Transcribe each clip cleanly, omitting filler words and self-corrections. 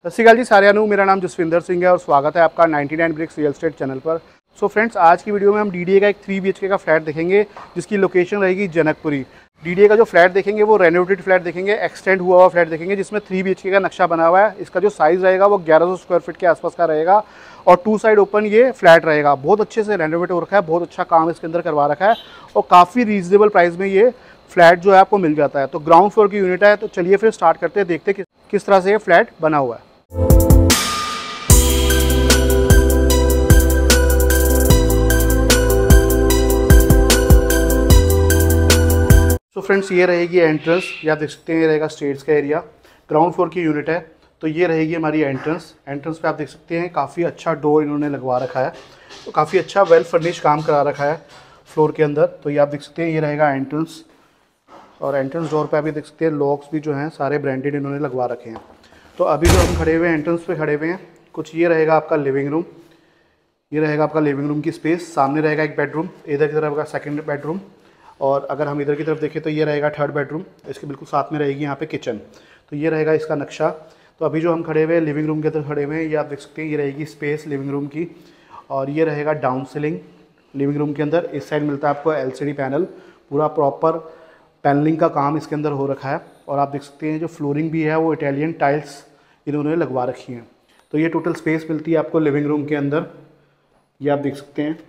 सत श्री अकाल जी सारिਆਂ ਨੂੰ। मेरा नाम जसविंदर सिंह है और स्वागत है आपका 99 ब्रिक्स रियल एस्टेट चैनल पर। सो फ्रेंड्स, आज की वीडियो में हम डीडीए का एक 3 BHK का फ्लैट देखेंगे जिसकी लोकेशन रहेगी जनकपुरी। डीडीए का जो फ्लैट देखेंगे वो रेनोवेटेड फ्लैट देखेंगे, एक्सटेंड हुआ हुआ फ्लैट देखेंगे जिसमें 3 BHK का नक्शा बना हुआ है। इसका जो साइज़ रहेगा वो 1100 स्क्वायर फीट के आसपास का रहेगा और 2 साइड ओपन ये फ्लैट रहेगा। बहुत अच्छे से रेनोवेट हो रखा है, बहुत अच्छा काम इसके अंदर करवा रखा है और काफ़ी रीजनेबल प्राइस में ये फ्लैट जो है आपको मिल जाता है। तो ग्राउंड फ्लोर की यूनिट है। तो चलिए फिर स्टार्ट करते हैं, देखते हैं किस तरह से ये फ्लैट बना हुआ है। तो फ्रेंड्स, ये रहेगी एंट्रेंस। ये आप देख सकते हैं, ये रहेगा स्टेयर्स का एरिया। ग्राउंड फ्लोर की यूनिट है तो ये रहेगी हमारी एंट्रेंस। एंट्रेंस पे आप देख सकते हैं काफ़ी अच्छा डोर इन्होंने लगवा रखा है, तो काफ़ी अच्छा वेल फर्निश काम करा रखा है फ्लोर के अंदर। तो ये आप देख सकते हैं, ये रहेगा एंट्रेंस और एंट्रेंस डोर पे अभी देख सकते हैं लॉक्स भी जो हैं सारे ब्रांडेड इन्होंने लगवा रखे हैं। तो अभी जो हम खड़े हुए हैं एंट्रेंस पे खड़े हुए हैं, कुछ ये रहेगा आपका लिविंग रूम। ये रहेगा आपका लिविंग रूम की स्पेस। सामने रहेगा एक बेडरूम, इधर की तरफ का सेकंड बेडरूम और अगर हम इधर की तरफ देखें तो ये रहेगा थर्ड बेडरूम। इसके बिल्कुल साथ में रहेगी यहाँ पे किचन। तो ये रहेगा इसका नक्शा। तो अभी जो हम खड़े हुए हैं लिविंग रूम के अंदर खड़े हुए हैं, ये आप देख सकते हैं, ये रहेगी स्पेस लिविंग रूम की और ये रहेगा डाउन सीलिंग लिविंग रूम के अंदर। इस साइड मिलता है आपको LCD पैनल, पूरा प्रॉपर पैनलिंग का काम इसके अंदर हो रखा है और आप देख सकते हैं जो फ्लोरिंग भी है वो इटालियन टाइल्स इन्होंने लगवा रखी हैं। तो ये टोटल स्पेस मिलती है आपको लिविंग रूम के अंदर, ये आप देख सकते हैं।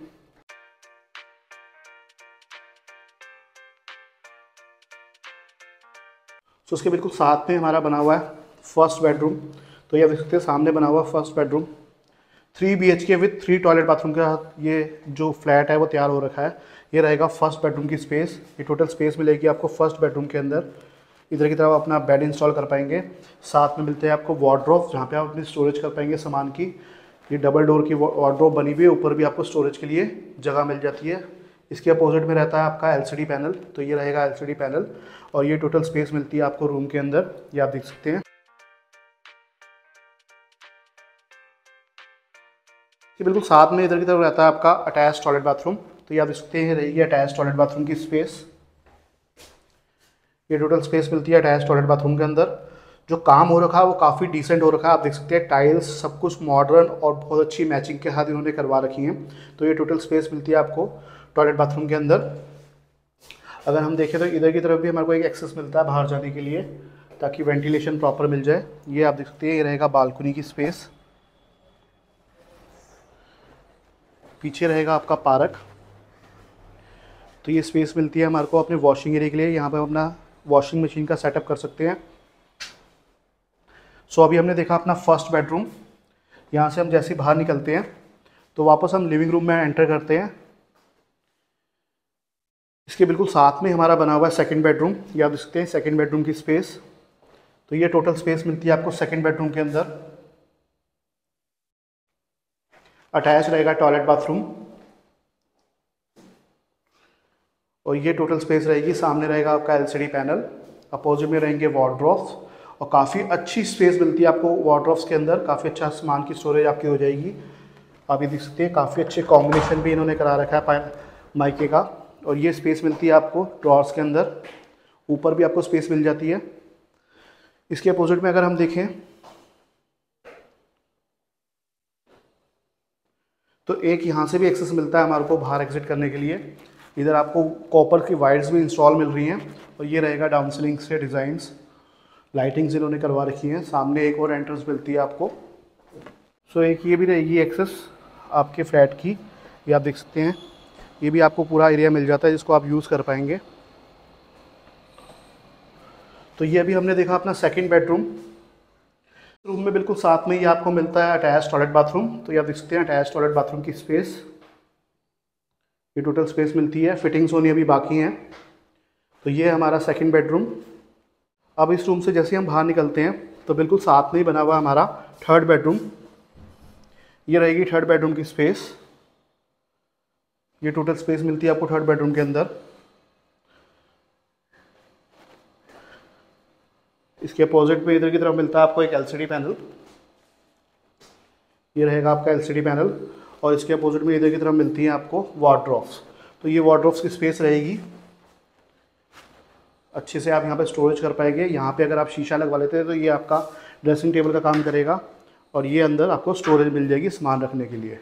तो उसके बिल्कुल साथ में हमारा बना हुआ है फर्स्ट बेडरूम। तो ये देख सकते हैं सामने बना हुआ first bedroom. 3 BHK with 3 toilet bathroom के साथ ये जो फ्लैट है वो तैयार हो रखा है। ये रहेगा फर्स्ट बेडरूम की स्पेस। ये टोटल स्पेस मिलेगी आपको फर्स्ट बेडरूम के अंदर। इधर की तरफ अपना बेड इंस्टॉल कर पाएंगे। साथ में मिलते हैं आपको वार्डरोब, जहाँ पे आप अपनी स्टोरेज कर पाएंगे सामान की। ये डबल डोर की वार्डरोब बनी हुई है, ऊपर भी आपको स्टोरेज के लिए जगह मिल जाती है। इसके अपोजिट में रहता है आपका LCD पैनल। तो ये रहेगा LCD पैनल और ये टोटल स्पेस मिलती है आपको रूम के अंदर, ये आप देख सकते हैं। ये बिल्कुल साथ में इधर की तरफ रहता है आपका अटैच टॉयलेट बाथरूम। तो ये आप देख सकते हैं, रहेगी अटैच टॉयलेट बाथरूम की स्पेस। ये टोटल स्पेस मिलती है अटैच टॉयलेट बाथरूम के अंदर। जो काम हो रखा है वो काफ़ी डिसेंट हो रखा है। आप देख सकते हैं टाइल्स सब कुछ मॉडर्न और बहुत अच्छी मैचिंग के साथ इन्होंने करवा रखी हैं। तो ये टोटल स्पेस मिलती है आपको टॉयलेट बाथरूम के अंदर। अगर हम देखें तो इधर की तरफ भी हमारे को एक एक्सेस मिलता है बाहर जाने के लिए, ताकि वेंटिलेशन प्रॉपर मिल जाए। ये आप देख सकते हैं, ये रहेगा बालकनी की स्पेस। पीछे रहेगा आपका पार्क। तो ये स्पेस मिलती है हमारे को अपने वॉशिंग एरिया के लिए। यहाँ पर हम अपना वॉशिंग मशीन का सेटअप कर सकते हैं। सो अभी हमने देखा अपना फर्स्ट बेडरूम। यहाँ से हम जैसे ही बाहर निकलते हैं तो वापस हम लिविंग रूम में एंटर करते हैं। इसके बिल्कुल साथ में हमारा बना हुआ है सेकंड बेडरूम। ये आप देख सकते हैं सेकंड बेडरूम की स्पेस। तो ये टोटल स्पेस मिलती है आपको सेकंड बेडरूम के अंदर। अटैच रहेगा टॉयलेट बाथरूम और ये टोटल स्पेस रहेगी। सामने रहेगा आपका LCD पैनल, अपोजिट में रहेंगे वार्डरोब्स और काफ़ी अच्छी स्पेस मिलती है आपको वार्डरोब्स के अंदर। काफ़ी अच्छा सामान की स्टोरेज आपकी हो जाएगी। आप ये देख सकते हैं काफ़ी अच्छे कॉम्बिनेशन भी इन्होंने करा रखा है माइके का। और ये स्पेस मिलती है आपको ड्रॉर्स के अंदर, ऊपर भी आपको स्पेस मिल जाती है। इसके अपोजिट में अगर हम देखें तो एक यहाँ से भी एक्सेस मिलता है हमारे को बाहर एग्जिट करने के लिए। इधर आपको कॉपर की वायर्स भी इंस्टॉल मिल रही हैं और ये रहेगा डाउन सीलिंग से डिज़ाइंस, लाइटिंग्स इन्होंने करवा रखी हैं। सामने एक और एंट्रेंस मिलती है आपको। सो एक ये भी रहेगी एक्सेस आपके फ्लैट की, ये आप देख सकते हैं। ये भी आपको पूरा एरिया मिल जाता है जिसको आप यूज़ कर पाएंगे। तो ये अभी हमने देखा अपना सेकंड बेडरूम। रूम में बिल्कुल साथ में ही आपको मिलता है अटैच टॉयलेट बाथरूम। तो ये आप देख सकते हैं अटैच टॉयलेट बाथरूम की स्पेस। ये टोटल स्पेस मिलती है, फिटिंग्स होनी अभी बाकी हैं। तो ये हमारा सेकंड बेडरूम। अब इस रूम से जैसे हम बाहर निकलते हैं तो बिल्कुल साथ में ही बना हुआ हमारा थर्ड बेडरूम। ये रहेगी थर्ड बेडरूम की स्पेस। ये टोटल स्पेस मिलती है आपको थर्ड बेडरूम के अंदर। इसके अपोजिट में इधर की तरफ मिलता है आपको एक LCD पैनल। ये रहेगा आपका LCD पैनल और इसके अपोजिट में इधर की तरफ मिलती है आपको वार्डरोब्स। तो ये वार्डरोब्स की स्पेस रहेगी। अच्छे से आप यहाँ पे स्टोरेज कर पाएंगे। यहाँ पे अगर आप शीशा लगवा लेते हैं तो ये आपका ड्रेसिंग टेबल का काम करेगा। और ये अंदर आपको स्टोरेज मिल जाएगी सामान रखने के लिए।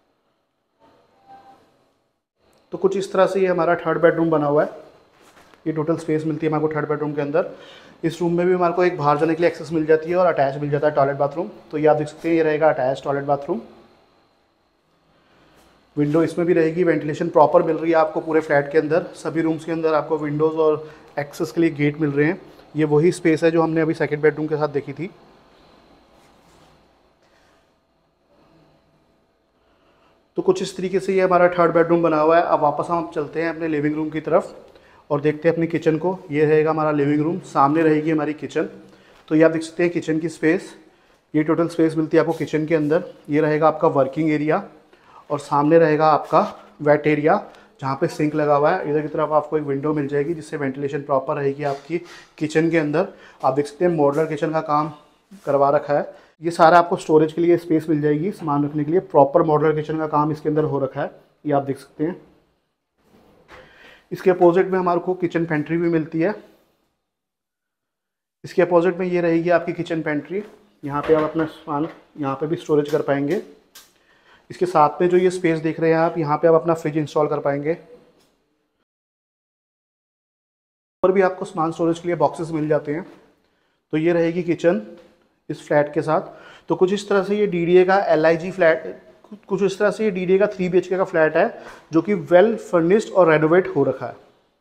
तो कुछ इस तरह से ये हमारा थर्ड बेडरूम बना हुआ है। ये टोटल स्पेस मिलती है हमारे को थर्ड बेडरूम के अंदर। इस रूम में भी हमारे को एक बाहर जाने के लिए एक्सेस मिल जाती है और अटैच मिल जाता है टॉयलेट बाथरूम। तो ये आप देख सकते हैं, ये रहेगा अटैच टॉयलेट बाथरूम। विंडो इसमें भी रहेगी, वेंटिलेशन प्रॉपर मिल रही है आपको पूरे फ्लैट के अंदर। सभी रूम्स के अंदर आपको विंडोज़ और एक्सेस के लिए गेट मिल रहे हैं। ये वही स्पेस है जो हमने अभी सेकंड बेडरूम के साथ देखी थी। तो कुछ इस तरीके से ये हमारा थर्ड बेडरूम बना हुआ है। अब वापस हम चलते हैं अपने लिविंग रूम की तरफ और देखते हैं अपनी किचन को। ये रहेगा हमारा लिविंग रूम, सामने रहेगी हमारी किचन। तो ये आप देख सकते हैं किचन की स्पेस। ये टोटल स्पेस मिलती है आपको किचन के अंदर। ये रहेगा आपका वर्किंग एरिया और सामने रहेगा आपका वेट एरिया जहाँ पे सिंक लगा हुआ है। इधर की तरफ आपको एक विंडो मिल जाएगी जिससे वेंटिलेशन प्रॉपर रहेगी आपकी किचन के अंदर। आप देख सकते हैं मॉड्यूलर किचन का काम करवा रखा है। ये सारा आपको स्टोरेज के लिए स्पेस मिल जाएगी, सामान रखने के लिए। प्रॉपर मॉड्यूलर किचन का काम इसके अंदर हो रखा है, ये आप देख सकते हैं। इसके अपोजिट में हमारे को किचन पेंट्री भी मिलती है। इसके अपोजिट में ये रहेगी आपकी किचन पेंट्री। यहाँ पे आप अपना सामान यहाँ पे भी स्टोरेज कर पाएंगे। इसके साथ में जो ये स्पेस देख रहे हैं आप, यहाँ पे आप अपना फ्रिज इंस्टॉल कर पाएंगे। और भी आपको सामान स्टोरेज के लिए बॉक्सेस मिल जाते हैं। तो ये रहेगी किचन इस फ्लैट के साथ। तो कुछ इस तरह से ये DDA का LIG फ्लैट, कुछ इस तरह से ये DDA का 3 BHK का फ्लैट है जो कि वेल फर्निश्ड और रेनोवेट हो रखा है।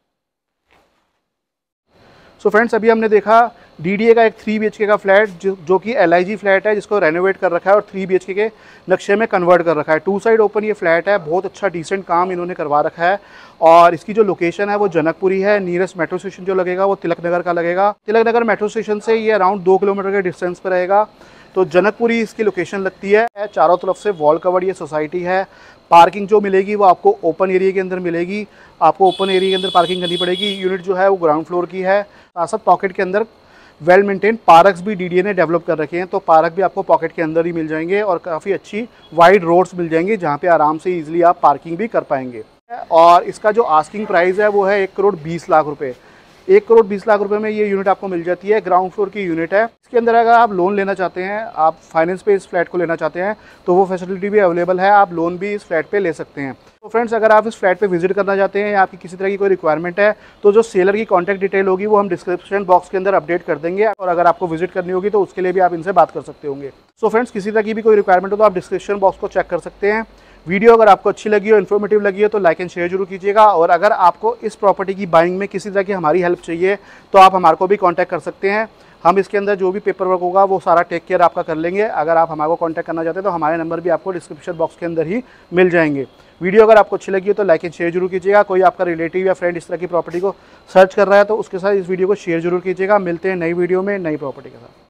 सो फ्रेंड्स, अभी हमने देखा DDA का एक 3 BHK का फ्लैट जो कि LIG फ्लैट है, जिसको रेनोवेट कर रखा है और 3 BHK के नक्शे में कन्वर्ट कर रखा है। 2 साइड ओपन ये फ्लैट है। बहुत अच्छा डिसेंट काम इन्होंने करवा रखा है। और इसकी जो लोकेशन है वो जनकपुरी है। नियरेस्ट मेट्रो स्टेशन जो लगेगा वो तिलक नगर का लगेगा। तिलक नगर मेट्रो स्टेशन से ये अराउंड 2 किलोमीटर के डिस्टेंस पर रहेगा। तो जनकपुरी इसकी लोकेशन लगती है। चारों तरफ से वॉल कवर्ड ये सोसाइटी है। पार्किंग जो मिलेगी वो आपको ओपन एरिया के अंदर मिलेगी। आपको ओपन एरिया के अंदर पार्किंग करनी पड़ेगी। यूनिट जो है वो ग्राउंड फ्लोर की है। साथ पॉकेट के अंदर वेल मेंटेन पार्क्स भी DDA ने डेवलप कर रखे हैं। तो पार्क भी आपको पॉकेट के अंदर ही मिल जाएंगे और काफ़ी अच्छी वाइड रोड्स मिल जाएंगी जहाँ पे आराम से इजीली आप पार्किंग भी कर पाएंगे। और इसका जो आस्किंग प्राइस है वो है 1,20,00,000 रुपये। 1,20,00,000 रुपये में ये यूनिट आपको मिल जाती है। ग्राउंड फ्लोर की यूनिट है। इसके अंदर अगर आप लोन लेना चाहते हैं, आप फाइनेंस पे इस फ्लैट को लेना चाहते हैं, तो वो फैसिलिटी भी अवेलेबल है। आप लोन भी इस फ्लैट पे ले सकते हैं। तो फ्रेंड्स, अगर आप इस फ्लैट पे विजिट करना चाहते हैं या आपकी किसी तरह की कोई रिक्वायरमेंट है, तो जो सेलर की कॉन्टैक्ट डिटेल होगी वो हम डिस्क्रिप्शन बॉक्स के अंदर अपडेट कर देंगे। और अगर आपको विजिट करनी होगी तो उसके लिए भी आप इनसे बात कर सकते होंगे। सो फ्रेंड्स, किसी तरह की भी कोई रिक्वायरमेंट हो तो आप डिस्क्रिप्शन बॉक्स को चेक कर सकते हैं। वीडियो अगर आपको अच्छी लगी हो, इन्फॉर्मेटिव लगी हो, तो लाइक एंड शेयर जरूर कीजिएगा। और अगर आपको इस प्रॉपर्टी की बाइंग में किसी तरह की हमारी हेल्प चाहिए तो आप हमारे को भी कांटेक्ट कर सकते हैं। हम इसके अंदर जो भी पेपर वर्क होगा वो सारा टेक केयर आपका कर लेंगे। अगर आप हमारे को कांटेक्ट करना चाहते हैं तो हमारे नंबर भी आपको डिस्क्रिप्शन बॉक्स के अंदर ही मिल जाएंगे। वीडियो अगर आपको अच्छी लगी हो तो लाइक एंड शेयर जरूर कीजिएगा। कोई आपका रिलेटिव या फ्रेंड इस तरह की प्रॉपर्टी को सर्च कर रहा है तो उसके साथ इस वीडियो को शेयर जरूर कीजिएगा। मिलते हैं नई वीडियो में नई प्रॉपर्टी के साथ।